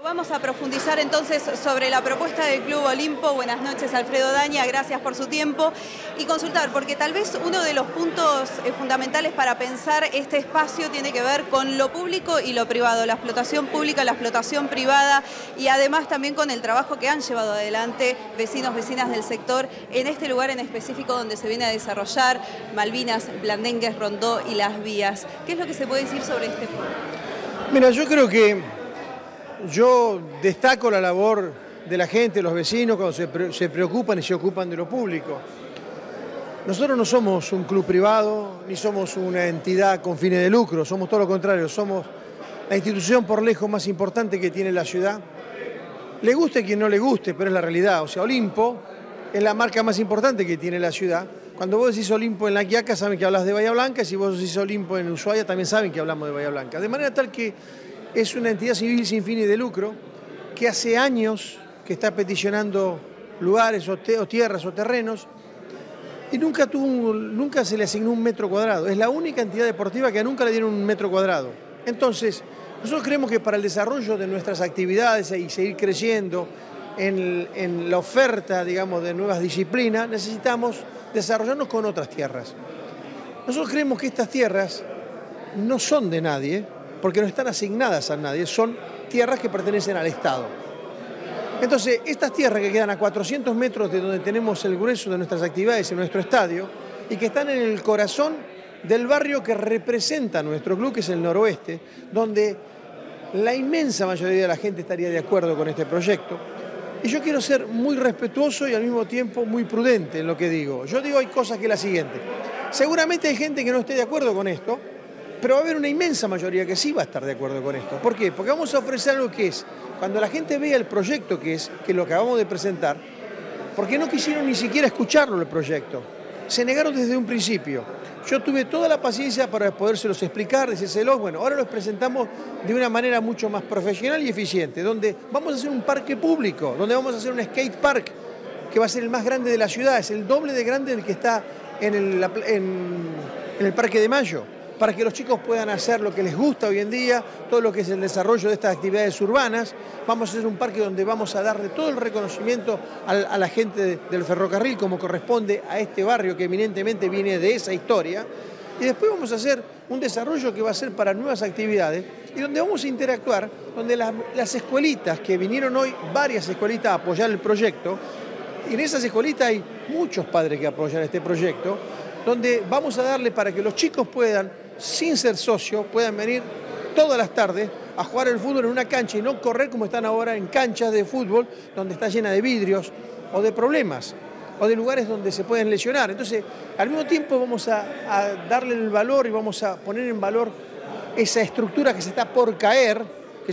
Vamos a profundizar entonces sobre la propuesta del Club Olimpo. Buenas noches, Alfredo Daña, gracias por su tiempo. Y consultar, porque tal vez uno de los puntos fundamentales para pensar este espacio tiene que ver con lo público y lo privado, la explotación pública, la explotación privada y además también con el trabajo que han llevado adelante vecinos, vecinas del sector en este lugar en específico donde se viene a desarrollar Malvinas, Blandengues, Rondó y Las Vías. ¿Qué es lo que se puede decir sobre este punto? Mira, yo creo que yo destaco la labor de la gente, los vecinos, cuando se preocupan y se ocupan de lo público. Nosotros no somos un club privado, ni somos una entidad con fines de lucro, somos todo lo contrario, somos la institución por lejos más importante que tiene la ciudad. Le guste a quien no le guste, pero es la realidad. O sea, Olimpo es la marca más importante que tiene la ciudad. Cuando vos decís Olimpo en La Quiaca, saben que hablas de Bahía Blanca, y si vos decís Olimpo en Ushuaia, también saben que hablamos de Bahía Blanca. De manera tal que es una entidad civil sin fines de lucro que hace años que está peticionando lugares o tierras o terrenos y nunca se le asignó un metro cuadrado. Es la única entidad deportiva que nunca le dieron un metro cuadrado. Entonces, nosotros creemos que para el desarrollo de nuestras actividades y seguir creciendo en la oferta, digamos, de nuevas disciplinas, necesitamos desarrollarnos con otras tierras. Nosotros creemos que estas tierras no son de nadie, porque no están asignadas a nadie, son tierras que pertenecen al Estado. Entonces, estas tierras que quedan a 400 metros de donde tenemos el grueso de nuestras actividades en nuestro estadio y que están en el corazón del barrio que representa nuestro club, que es el Noroeste, donde la inmensa mayoría de la gente estaría de acuerdo con este proyecto. Y yo quiero ser muy respetuoso y al mismo tiempo muy prudente en lo que digo. Yo digo hay cosas que es la siguiente. Seguramente hay gente que no esté de acuerdo con esto, pero va a haber una inmensa mayoría que sí va a estar de acuerdo con esto. ¿Por qué? Porque vamos a ofrecer algo que es, cuando la gente vea el proyecto que lo acabamos de presentar, porque no quisieron ni siquiera escucharlo el proyecto, se negaron desde un principio. Yo tuve toda la paciencia para podérselos explicar, decírselos, bueno, ahora los presentamos de una manera mucho más profesional y eficiente, donde vamos a hacer un parque público, donde vamos a hacer un skate park, que va a ser el más grande de la ciudad, es el doble de grande del que está en el Parque de Mayo, para que los chicos puedan hacer lo que les gusta hoy en día, todo lo que es el desarrollo de estas actividades urbanas. Vamos a hacer un parque donde vamos a darle todo el reconocimiento a la gente del ferrocarril, como corresponde a este barrio que eminentemente viene de esa historia. Y después vamos a hacer un desarrollo que va a ser para nuevas actividades y donde vamos a interactuar, donde las escuelitas que vinieron hoy, varias escuelitas a apoyar el proyecto, y en esas escuelitas hay muchos padres que apoyan este proyecto, donde vamos a darle para que los chicos puedan, sin ser socios, puedan venir todas las tardes a jugar el fútbol en una cancha y no correr como están ahora en canchas de fútbol donde está llena de vidrios o de problemas o de lugares donde se pueden lesionar. Entonces, al mismo tiempo vamos a darle el valor y vamos a poner en valor esa estructura que se está por caer,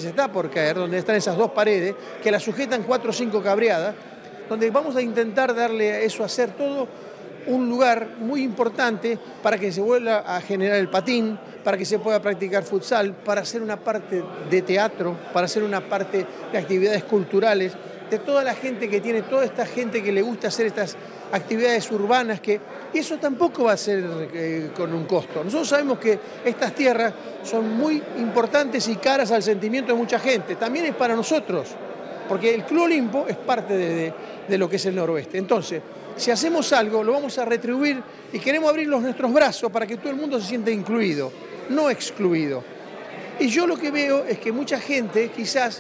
donde están esas dos paredes, que la sujetan 4 o 5 cabreadas, donde vamos a intentar darle a eso, hacer todo un lugar muy importante para que se vuelva a generar el patín, para que se pueda practicar futsal, para hacer una parte de teatro, para hacer una parte de actividades culturales, de toda la gente que tiene, toda esta gente que le gusta hacer estas actividades urbanas, y eso tampoco va a ser con un costo. Nosotros sabemos que estas tierras son muy importantes y caras al sentimiento de mucha gente, también es para nosotros, porque el Club Olimpo es parte de lo que es el Noroeste. Entonces, si hacemos algo, lo vamos a retribuir y queremos abrir nuestros brazos para que todo el mundo se sienta incluido, no excluido. Y yo lo que veo es que mucha gente quizás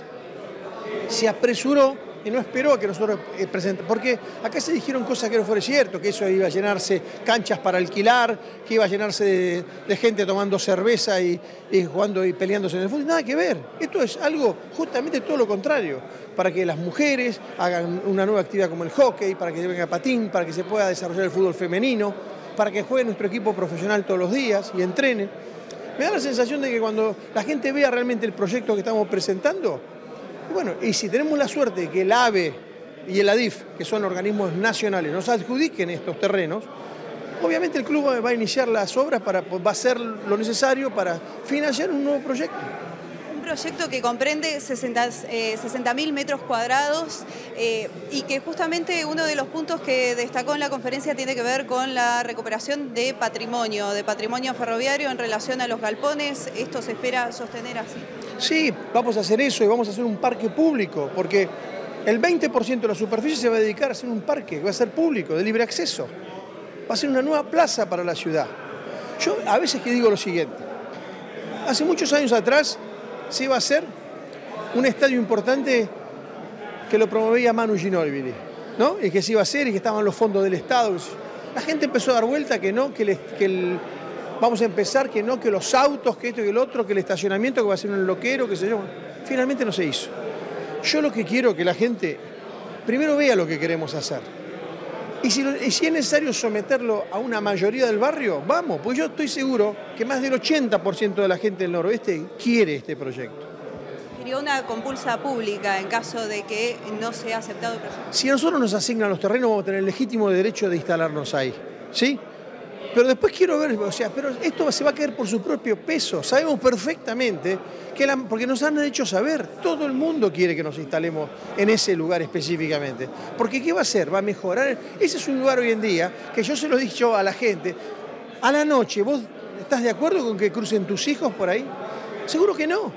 se apresuró y no esperó a que nosotros presentemos, porque acá se dijeron cosas que no fueron cierto, que eso iba a llenarse canchas para alquilar, que iba a llenarse de gente tomando cerveza y jugando y peleándose en el fútbol. Nada que ver. Esto es algo justamente todo lo contrario, para que las mujeres hagan una nueva actividad como el hockey, para que venga patín, para que se pueda desarrollar el fútbol femenino, para que juegue nuestro equipo profesional todos los días y entrenen. Me da la sensación de que cuando la gente vea realmente el proyecto que estamos presentando, bueno, y si tenemos la suerte de que el AVE y el ADIF, que son organismos nacionales, nos adjudiquen estos terrenos, obviamente el club va a iniciar las obras, va a hacer lo necesario para financiar un nuevo proyecto. Un proyecto que comprende 60.000 metros cuadrados y que justamente uno de los puntos que destacó en la conferencia tiene que ver con la recuperación de patrimonio ferroviario en relación a los galpones. ¿Esto se espera sostener así? Sí, vamos a hacer eso y vamos a hacer un parque público, porque el 20% de la superficie se va a dedicar a hacer un parque, va a ser público, de libre acceso. Va a ser una nueva plaza para la ciudad. Yo a veces que digo lo siguiente, hace muchos años atrás se iba a hacer un estadio importante que lo promovía Manu Ginóbili, ¿no? Y que se iba a hacer y que estaban los fondos del Estado. La gente empezó a dar vuelta que no, vamos a empezar, que no, que los autos, que esto y el otro, que el estacionamiento, que va a ser un loquero, qué sé yo. Finalmente no se hizo. Yo lo que quiero es que la gente primero vea lo que queremos hacer. Y si es necesario someterlo a una mayoría del barrio, vamos, pues yo estoy seguro que más del 80% de la gente del noroeste quiere este proyecto. Sería una compulsa pública en caso de que no sea aceptado el proyecto. Si a nosotros nos asignan los terrenos, vamos a tener el legítimo derecho de instalarnos ahí, ¿sí? Pero después quiero ver, o sea, pero esto se va a caer por su propio peso. Sabemos perfectamente que porque nos han hecho saber, todo el mundo quiere que nos instalemos en ese lugar específicamente. Porque ¿qué va a hacer? Va a mejorar. Ese es un lugar hoy en día que yo se lo he dicho a la gente. A la noche, ¿vos estás de acuerdo con que crucen tus hijos por ahí? Seguro que no.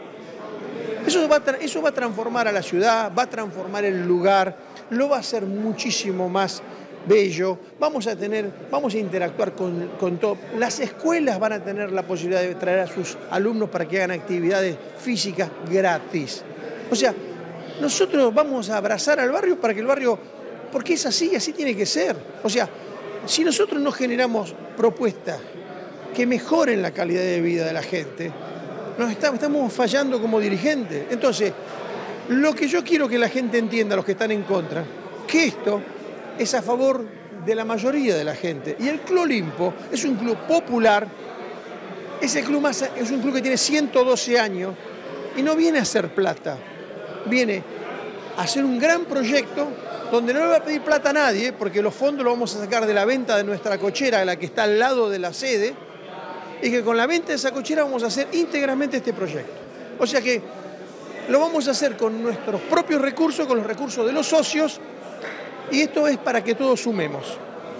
Eso va a transformar a la ciudad, va a transformar el lugar, lo va a hacer muchísimo más bello, vamos a interactuar con todo. Las escuelas van a tener la posibilidad de traer a sus alumnos para que hagan actividades físicas gratis. O sea, nosotros vamos a abrazar al barrio para que el barrio, porque es así, así tiene que ser. O sea, si nosotros no generamos propuestas que mejoren la calidad de vida de la gente, estamos fallando como dirigentes. Entonces, lo que yo quiero que la gente entienda, los que están en contra, que esto es a favor de la mayoría de la gente. Y el Club Olimpo es un club popular, es un club que tiene 112 años y no viene a hacer plata, viene a hacer un gran proyecto donde no le va a pedir plata a nadie, porque los fondos los vamos a sacar de la venta de nuestra cochera, la que está al lado de la sede, y que con la venta de esa cochera vamos a hacer íntegramente este proyecto. O sea que lo vamos a hacer con nuestros propios recursos, con los recursos de los socios, y esto es para que todos sumemos.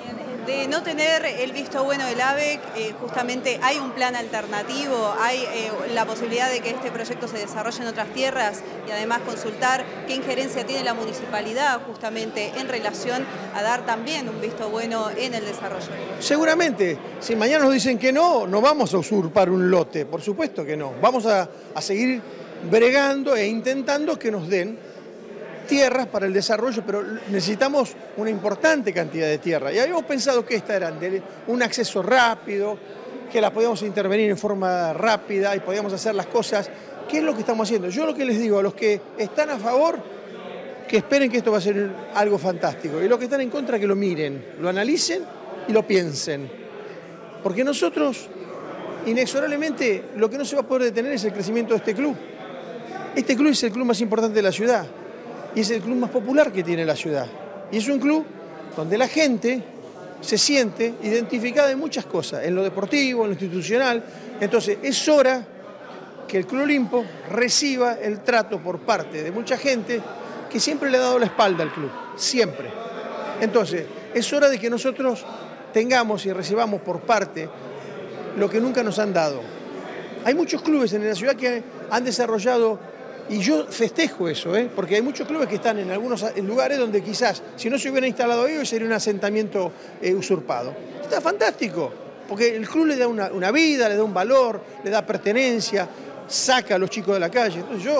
De no tener el visto bueno del ABEC, justamente hay un plan alternativo, hay la posibilidad de que este proyecto se desarrolle en otras tierras y además consultar qué injerencia tiene la municipalidad justamente en relación a dar también un visto bueno en el desarrollo. Seguramente, si mañana nos dicen que no, no vamos a usurpar un lote, por supuesto que no. Vamos a seguir bregando e intentando que nos den tierras para el desarrollo, pero necesitamos una importante cantidad de tierra. Y habíamos pensado que estas eran de un acceso rápido, que las podíamos intervenir en forma rápida y podíamos hacer las cosas. ¿Qué es lo que estamos haciendo? Yo lo que les digo a los que están a favor, que esperen que esto va a ser algo fantástico. Y los que están en contra, que lo miren, lo analicen y lo piensen. Porque nosotros, inexorablemente, lo que no se va a poder detener es el crecimiento de este club. Este club es el club más importante de la ciudad. Y es el club más popular que tiene la ciudad. Y es un club donde la gente se siente identificada en muchas cosas, en lo deportivo, en lo institucional. Entonces es hora que el Club Olimpo reciba el trato por parte de mucha gente que siempre le ha dado la espalda al club, siempre. Entonces es hora de que nosotros tengamos y recibamos por parte lo que nunca nos han dado. Hay muchos clubes en la ciudad que han desarrollado. Y yo festejo eso, porque hay muchos clubes que están en algunos lugares donde quizás, si no se hubiera instalado ahí, sería un asentamiento usurpado. Está fantástico, porque el club le da una vida, le da un valor, le da pertenencia, saca a los chicos de la calle. Entonces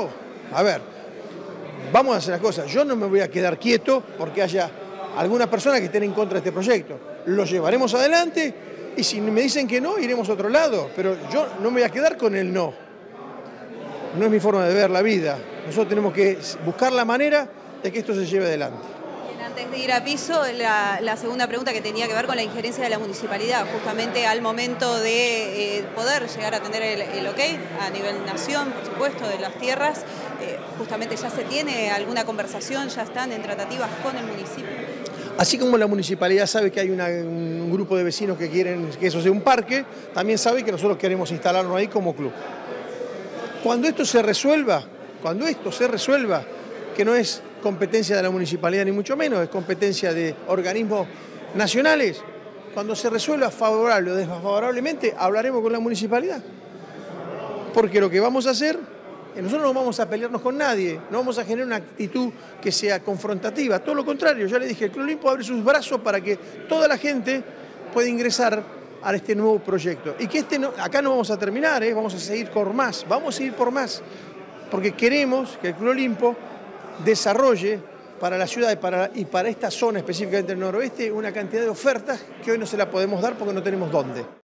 vamos a hacer las cosas. Yo no me voy a quedar quieto porque haya algunas personas que estén en contra de este proyecto. Lo llevaremos adelante y si me dicen que no, iremos a otro lado. Pero yo no me voy a quedar con el no. No es mi forma de ver la vida. Nosotros tenemos que buscar la manera de que esto se lleve adelante. Bien, antes de ir a piso, la segunda pregunta que tenía que ver con la injerencia de la municipalidad, justamente al momento de poder llegar a tener el ok a nivel nación, por supuesto, de las tierras, justamente ya se tiene alguna conversación, ya están en tratativas con el municipio. Así como la municipalidad sabe que hay un grupo de vecinos que quieren que eso sea un parque, también sabe que nosotros queremos instalarnos ahí como club. Cuando esto se resuelva, que no es competencia de la municipalidad ni mucho menos, es competencia de organismos nacionales, cuando se resuelva favorable o desfavorablemente, hablaremos con la municipalidad. Porque lo que vamos a hacer Nosotros no vamos a pelearnos con nadie, no vamos a generar una actitud que sea confrontativa, todo lo contrario, ya le dije, el Club Olimpo abre sus brazos para que toda la gente pueda ingresar a este nuevo proyecto. Y que acá no vamos a terminar, vamos a seguir por más, vamos a seguir por más, porque queremos que el Club Olimpo desarrolle para la ciudad y para esta zona específicamente del noroeste una cantidad de ofertas que hoy no se la podemos dar porque no tenemos dónde.